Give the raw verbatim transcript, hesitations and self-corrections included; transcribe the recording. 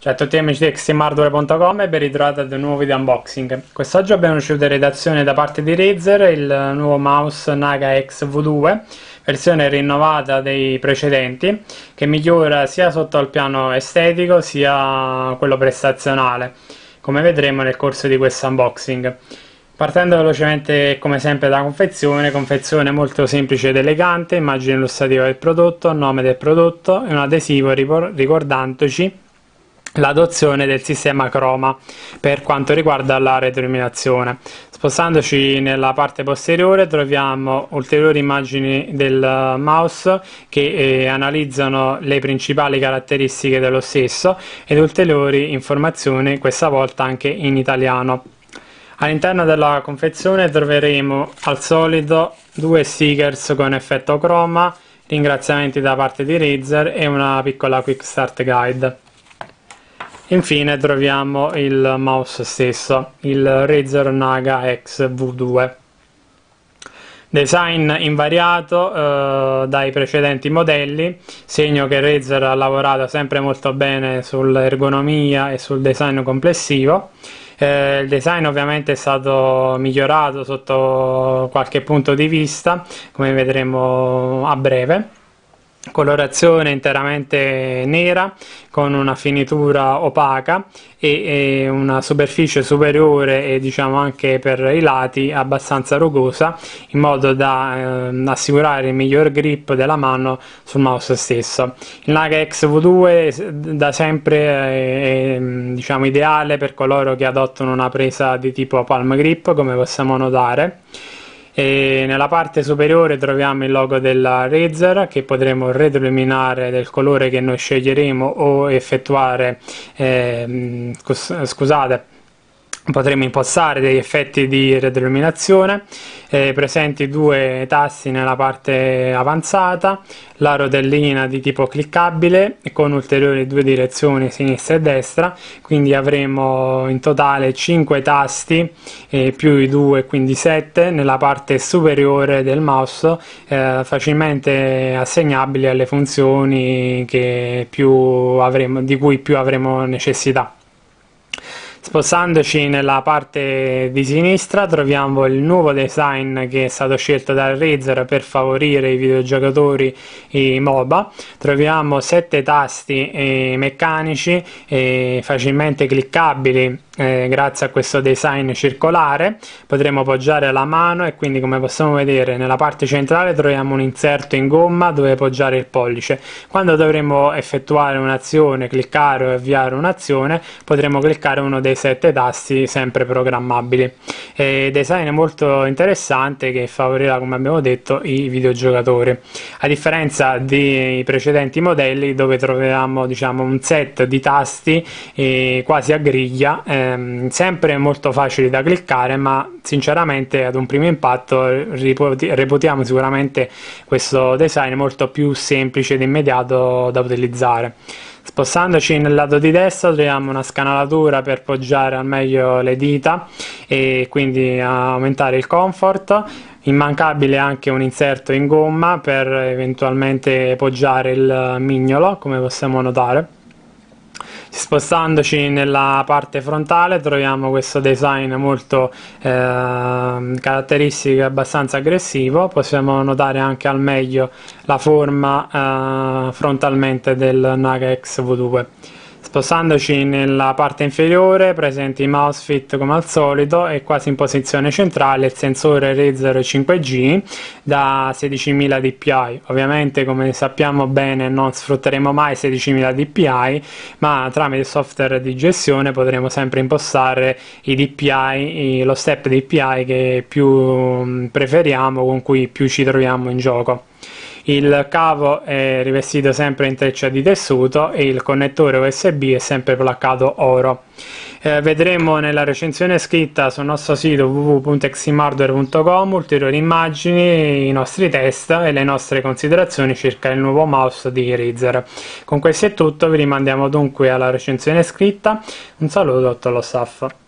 Ciao a tutti amici di extreme hardware punto com e ben ritrovati ad un nuovo video unboxing. Quest'oggi abbiamo ricevuto in redazione da parte di Razer il nuovo mouse Naga X V due, versione rinnovata dei precedenti, che migliora sia sotto il piano estetico sia quello prestazionale, come vedremo nel corso di questo unboxing. Partendo velocemente come sempre dalla confezione, confezione molto semplice ed elegante, immagine illustrativa del prodotto, nome del prodotto e un adesivo ricordandoci l'adozione del sistema Chroma per quanto riguarda la retroilluminazione. Spostandoci nella parte posteriore troviamo ulteriori immagini del mouse che eh, analizzano le principali caratteristiche dello stesso ed ulteriori informazioni, questa volta anche in italiano. All'interno della confezione troveremo al solito due stickers con effetto Chroma, ringraziamenti da parte di Razer e una piccola quick start guide. Infine troviamo il mouse stesso, il Razer Naga X V due. Design invariato eh, dai precedenti modelli, segno che Razer ha lavorato sempre molto bene sull'ergonomia e sul design complessivo. Eh, il design ovviamente è stato migliorato sotto qualche punto di vista, come vedremo a breve. Colorazione interamente nera con una finitura opaca e, e una superficie superiore e diciamo anche per i lati abbastanza rugosa, in modo da eh, assicurare il miglior grip della mano sul mouse stesso. Il Naga X V due da sempre è, è diciamo ideale per coloro che adottano una presa di tipo palm grip, come possiamo notare. E nella parte superiore troviamo il logo della Razer, che potremo retroilluminare del colore che noi sceglieremo o effettuare eh, scusate potremo impostare degli effetti di retroilluminazione. Eh, presenti due tasti nella parte avanzata, la rotellina di tipo cliccabile con ulteriori due direzioni sinistra e destra, quindi avremo in totale cinque tasti eh, più i due, quindi sette nella parte superiore del mouse, eh, facilmente assegnabili alle funzioni che più avremo, di cui più avremo necessità. Spostandoci nella parte di sinistra troviamo il nuovo design che è stato scelto da Razer per favorire i videogiocatori e i MOBA. Troviamo sette tasti eh, meccanici eh, facilmente cliccabili eh, grazie a questo design circolare. Potremo poggiare la mano e quindi, come possiamo vedere, nella parte centrale troviamo un inserto in gomma dove poggiare il pollice. Quando dovremo effettuare un'azione, cliccare o avviare un'azione, potremo cliccare uno dei sette tasti sempre programmabili. E design molto interessante che favorirà, come abbiamo detto, i videogiocatori, a differenza dei precedenti modelli dove troviamo diciamo un set di tasti eh, quasi a griglia, ehm, sempre molto facili da cliccare, ma sinceramente ad un primo impatto reputiamo sicuramente questo design molto più semplice ed immediato da utilizzare. Spostandoci nel lato di destra troviamo una scanalatura per poggiare al meglio le dita e quindi aumentare il comfort. Immancabile anche un inserto in gomma per eventualmente poggiare il mignolo, come possiamo notare. Spostandoci nella parte frontale troviamo questo design molto eh, caratteristico e abbastanza aggressivo. Possiamo notare anche al meglio la forma eh, frontalmente del Naga X V due. Spostandoci nella parte inferiore presenti i mouse fit come al solito e quasi in posizione centrale il sensore Razer cinque G da sedicimila dpi. Ovviamente, come sappiamo bene, non sfrutteremo mai sedicimila dpi, ma tramite il software di gestione potremo sempre impostare i dpi, lo step dpi che più preferiamo, con cui più ci troviamo in gioco. Il cavo è rivestito sempre in treccia di tessuto e il connettore U S B è sempre placcato oro. Eh, vedremo nella recensione scritta sul nostro sito w w w punto extreme hardware punto com ulteriori immagini, i nostri test e le nostre considerazioni circa il nuovo mouse di Razer. Con questo è tutto, vi rimandiamo dunque alla recensione scritta. Un saluto a tutto lo staff.